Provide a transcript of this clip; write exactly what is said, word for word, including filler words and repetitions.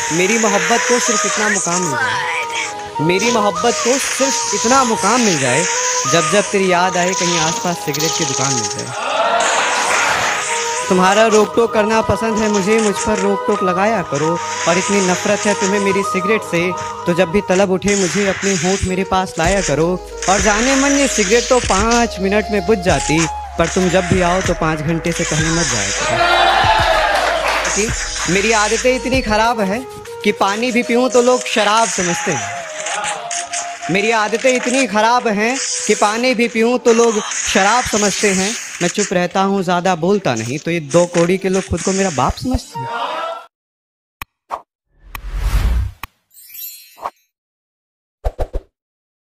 मेरी मोहब्बत को सिर्फ इतना मुकाम मिल जाए, मेरी मोहब्बत को सिर्फ इतना मुकाम मिल जाए, जब जब तेरी याद आए कहीं आसपास सिगरेट की दुकान मिल जाए। तुम्हारा रोक टोक करना पसंद है मुझे, मुझ पर रोक टोक लगाया करो, और इतनी नफरत है तुम्हें मेरी सिगरेट से, तो जब भी तलब उठे मुझे अपने होंठ मेरे पास लाया करो। और जाने मन ये सिगरेट तो पाँच मिनट में बुझ जाती, पर तुम जब भी आओ तो पाँच घंटे से पहले मत जाया करो। कि मेरी आदतें इतनी ख़राब है कि पानी भी पीऊँ तो लोग शराब समझते हैं। मेरी आदतें इतनी ख़राब हैं कि पानी भी पीऊँ तो लोग शराब समझते हैं। मैं चुप रहता हूँ, ज़्यादा बोलता नहीं, तो ये दो कौड़ी के लोग खुद को मेरा बाप समझते हैं।